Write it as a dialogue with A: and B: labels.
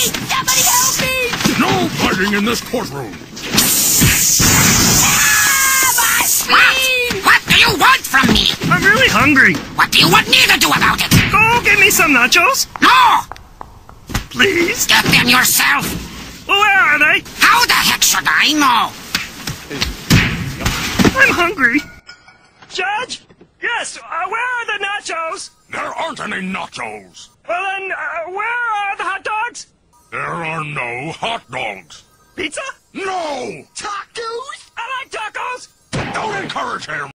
A: Somebody help me!
B: No fighting in this courtroom.
A: My screen!
C: What do you want from me?
D: I'm really hungry.
C: What do you want me to do about it?
D: Go get me some nachos,
C: No!
D: please.
C: Get them yourself.
D: Well, where are they?
C: How the heck should I know?
D: I'm hungry. Judge? Yes, where are the nachos?
B: There aren't any nachos.
D: Well, then, where are the hot dogs?
B: There are no hot dogs.
D: Pizza?
B: No!
C: Tacos?
D: I like tacos.
B: Don't encourage him.